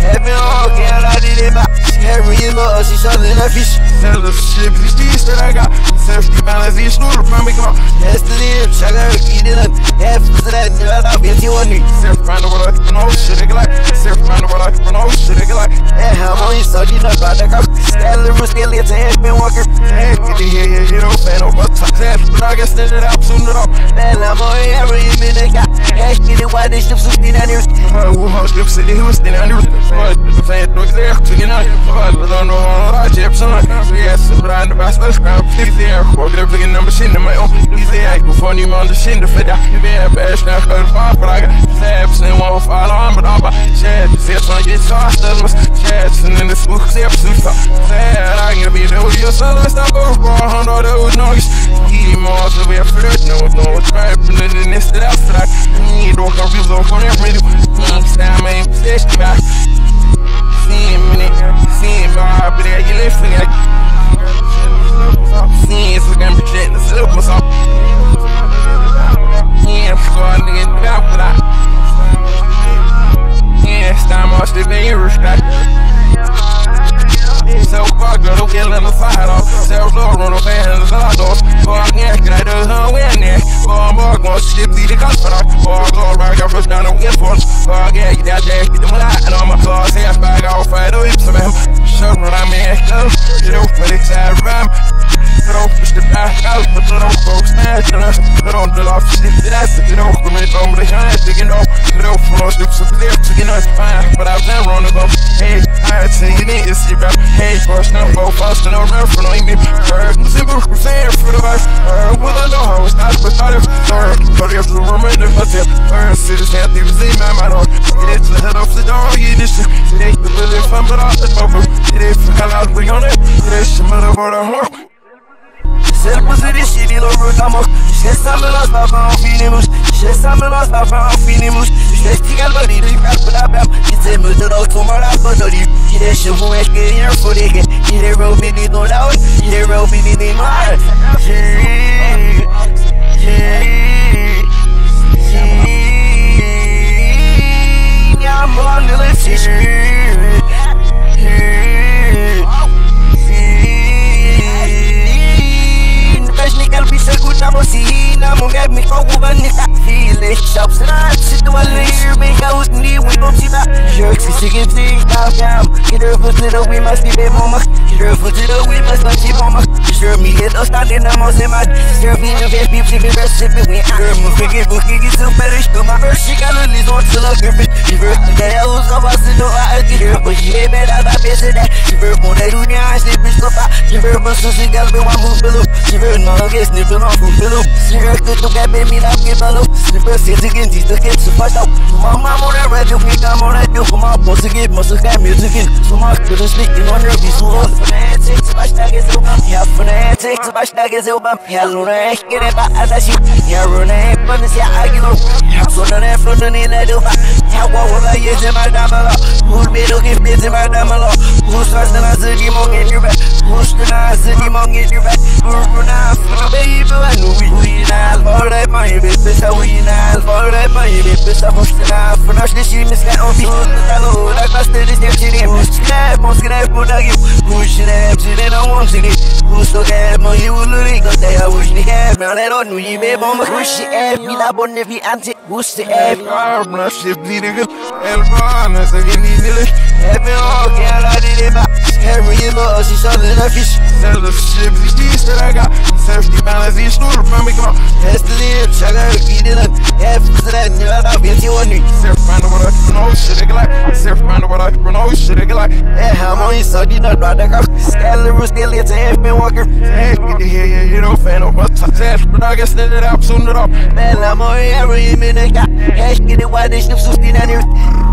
Happy all, can't I did it back. Every year, she's something that fish. Tell the shit, these beats that I got. Safety balance, these noodles, from me, come on. That's the live, check out, eat it up. Half of that, I'll be you on me. Self find the water, no shit, they like. Self find the water, no shit, they like. Yeah, how long you saw you not about that? Stanley, Ruskelly, it's a half been walker. Hey, get the hair, you don't fan over top. But I guess that out soon enough. Then I'm on every minute. Cash, get it, why they ship 16 on here. Who house live city, who was standing on here. The fan looks there, chicken out. I don't know how I chip some. Yes, but I'm the best crowd. He's there, walking up looking number shit in my own. He's there, I go funny on the shit to fit out. You've been bash now, but I got stabs and won't fall on, but I'm about shit. See, it's on your sauce, that was chats, and then the smoke, see, I'm super sad. I'm gonna be there with your son, let's not go for a hundred, those noise. He more, so we're first, no, it's right, and then it's the outside. He don't come real low on every stand, man, stay back. See him in it, see him, but there you listen, see him, so I'm projecting the silver, what's up? Yeah, I'm scoring, nigga, down for that. Yeah, it's time I still been here, respect. So fuck, girl, don't get on the side off. Self low, run no fans, a lot of fuck, yeah, can I do some win there? Oh, more going to ship, see the customer. Oh, go right, I first down on get for us. Oh, yeah, you got that, get them out, and on my claws, half bag, I'll fight over some of them. Shut what I'm in, you know, for the side ram. Don't push the back out, but don't go smash on us. Don't do off shit, that's it, don't come in, don't be hands, digging off. Don't flow, stick some there, chicken us fine, but I've never on the go. Hey, I tell you, need to see about. Hey, first time, both us, and no reference, no even. Simple, saying for the life. Well, I know how it's not, but I have but I have to remember the tip. Cities have to see my mind on. Get it to the head off the door, you just. It ain't the really fun, but off the bubble. It ain't for hell out, we on it. It ain't some other word on her. Celle posée des shit, il ouvre ta mouche. Je laisse ça me lance pas en fini mouche. Je laisse ça me lance pas en fini mouche. Je laisse qu'il y a le body, il fait pour la bam. Il s'est me de l'autre, on la photo du. Il est chez vous, est-ce qu'il y a un fou des gars. Il est real big dans la haute. Il est real big dans la I'm on the left Cocina, mulher me colocou nessa fila. Shops na situação, me caos ni we don't see that. Jerks, we give things down. Get her foot to the we must be mama. Get her foot to the we must not be mama. Sure me get us standing in my mad. Sure me no face people see best if we are. Me forget book get so perish to my first. She got a little to look her bit. She first the hell was about to know I get her, but she ain't better than best that. She first more than dunia, she be so far. She first but so she got me one move below. She first no guess nipping off. She heard that you got baby up get below. She first says again, she's the kid to fight out. My mom on that radio, we got on that deal. Come on, boss again, must have got music in. So much to the speaking on her, be so old. Fanatics, my stag is over. Yeah, fanatics, my stag is over. Yeah, Luna, get it back at that shit. Yeah, Runa, but it's yeah, I get over. Yeah, so the left from the knee, let it over. Yeah, what will I use in my damala? Who'll be looking busy, my damala? Who's first and I said, you won't get your back. Who's the nice, you won't get your back. Who's the nice, baby, I know we not for that money, bitch, so we not for that money, bitch, I'm most enough for us to see Miss Cat on people. Hello, like I said, it's their shit, who's scrap, most scrap, put a gift, who should have shit, and I want to get who's so bad, money, you will look at that, I wish they had, man, I don't know you, baby, I'm a push it, me, I want to be anti, who's the app, I'm not shit, bleeding, and fun, as I get me, happy all, can't I did it back. Every year, she's something that fish. Tell the shit, these that I got. Safety balance, these noodles from me, come on. Has to live, check out, eat it up. Half of that, you know, I'll be at you on me. Self find out what I know, shit, they like. Self find out what I know, shit, they like. Yeah, I'm on you, so you know, right, I got. Stanley, Ruskelly, it's a half been walker. Hey, get the hair, you know, fan of what's up. But I guess that out soon enough. Man, I'm on every minute, got. Hey, get it, why they snip 16 on here.